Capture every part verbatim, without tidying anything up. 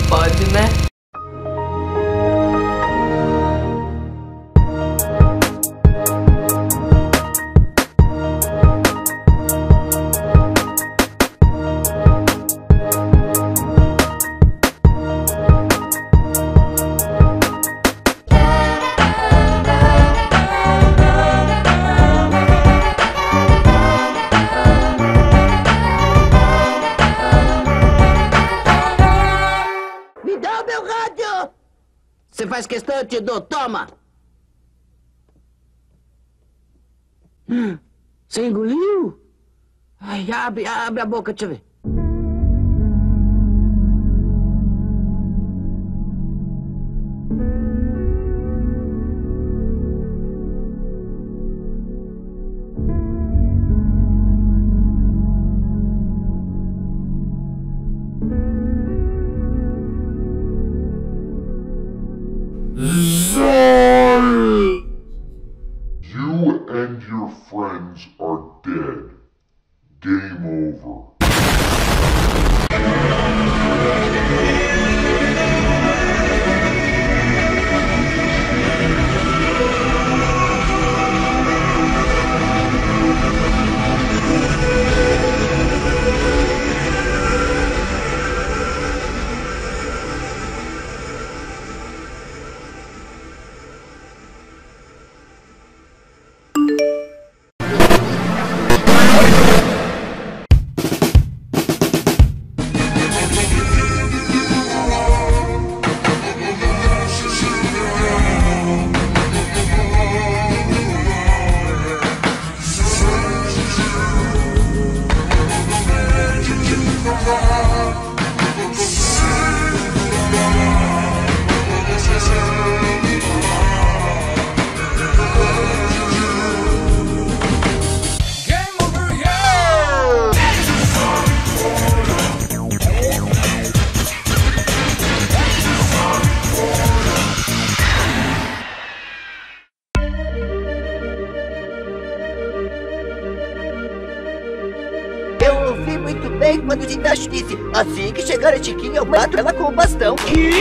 pode, né? Você faz questão, eu te dou. Toma! Hum, você engoliu? Ai, abre, abre a boca, deixa eu ver. You and your friends are dead. Game over. Eu ouvi muito bem quando Titacho disse: assim que chegar a Chiquinha, eu mato ela com o bastão.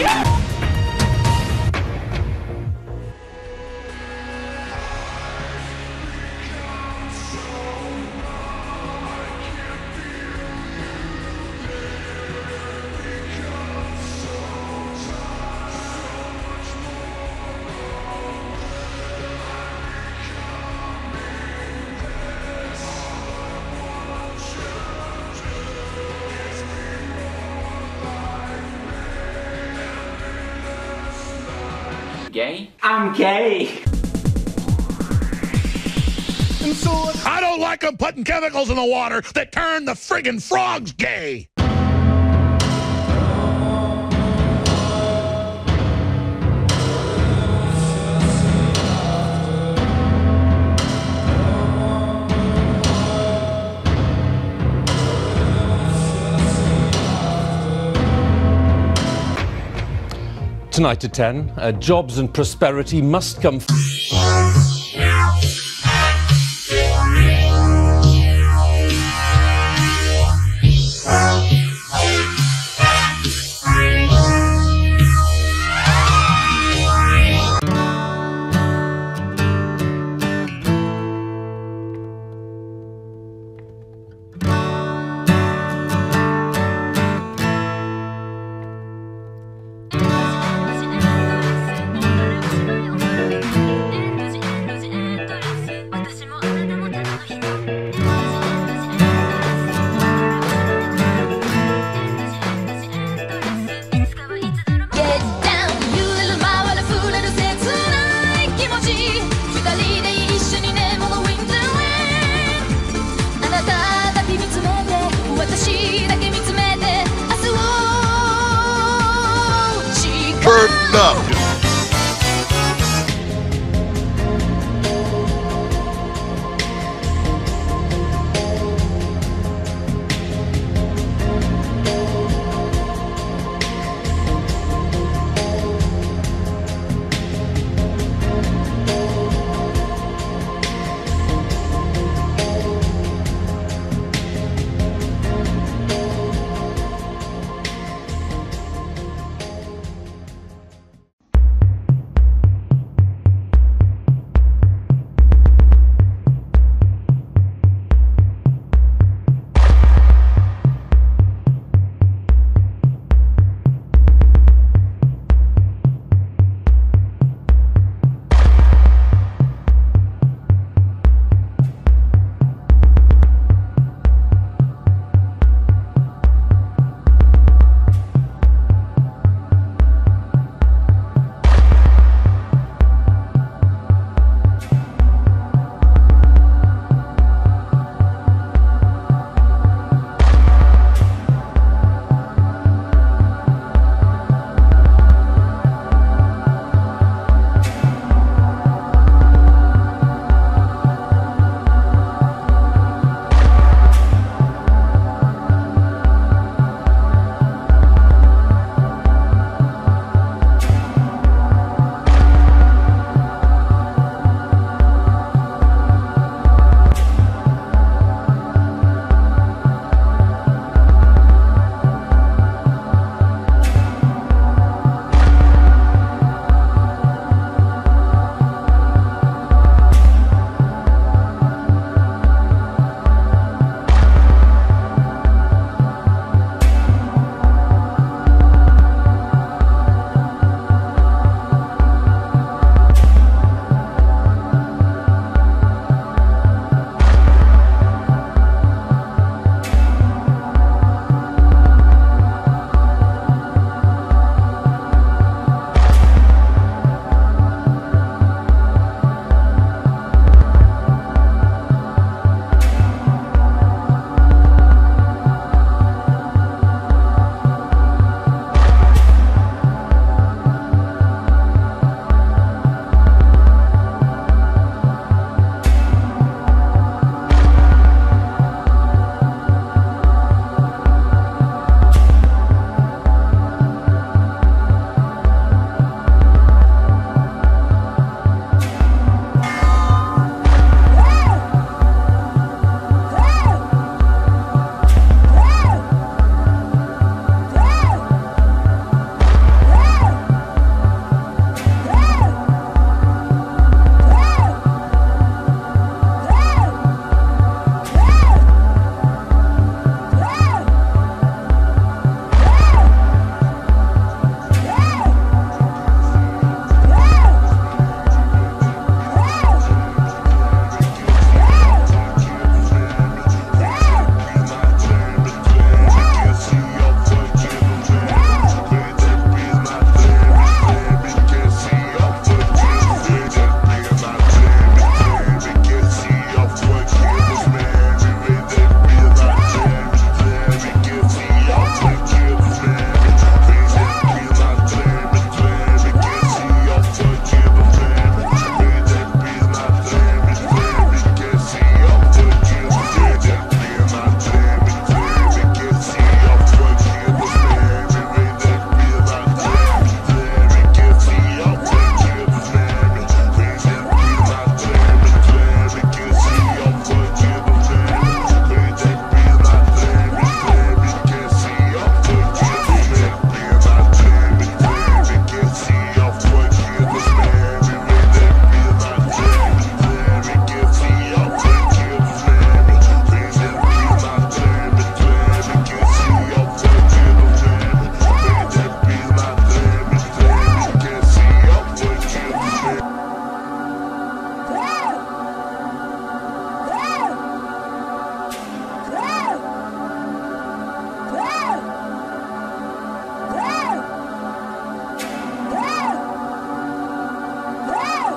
Gay? I'm gay! I don't like them putting chemicals in the water that turn the friggin' frogs gay! Tonight at ten, uh, jobs and prosperity must come.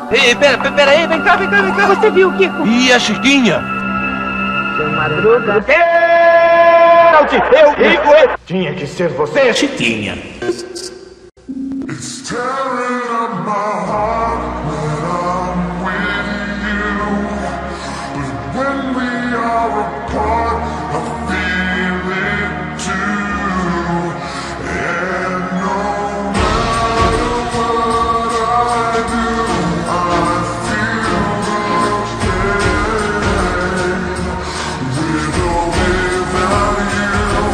Ei, pera, pera aí, vem cá, vem cá, vem cá. Você viu, Kiko? E a Chiquinha? Seu Madruga. Eu digo, eu... Tinha que ser você, Chiquinha. It's tearing up my heart when I'm with you. But when we are apart, I feel it too. And no matter what I do, I feel the pain. With or without you,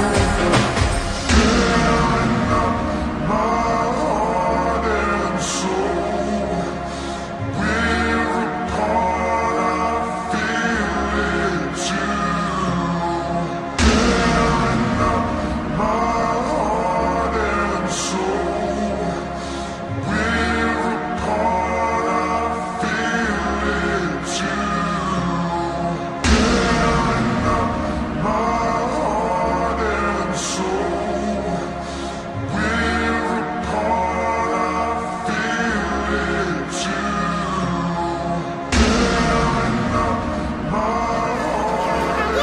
tearing up my heart and soul. We're apart, I feel it too. Tearing up my heart and soul. We're apart, I feel it too. Tearing up my heart and soul. We're apart, I feel it too. Tearing up my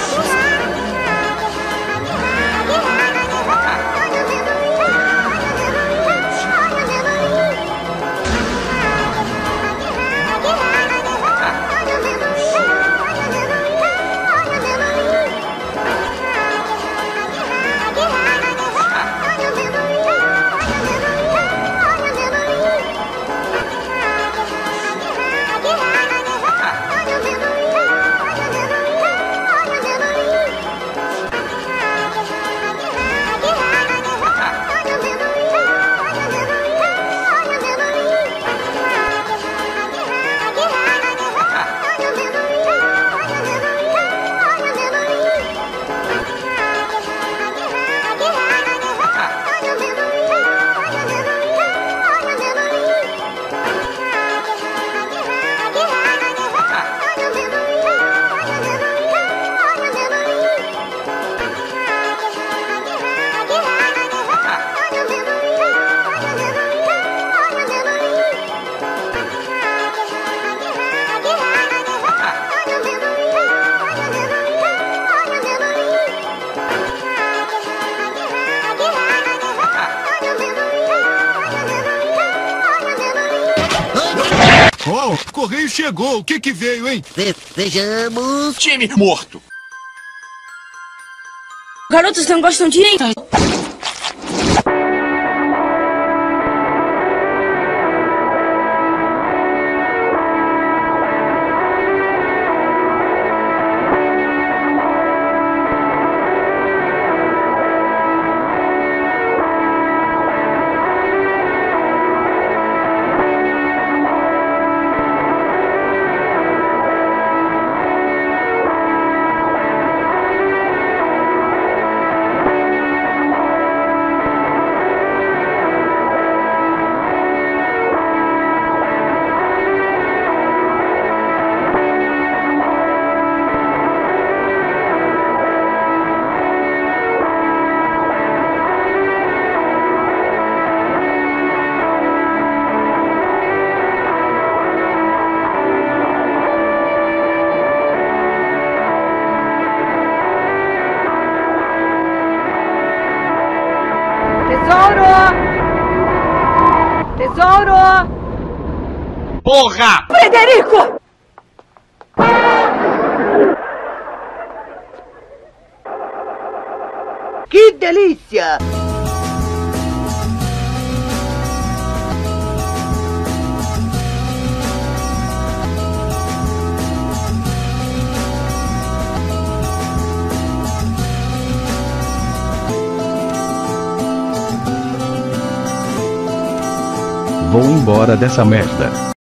Oh, o correio chegou. O que que veio, hein? Ve vejamos. Time morto. Garotos não gostam de mim? Tesouro! Tesouro! Porra! Frederico! Que delícia! Vou embora dessa merda.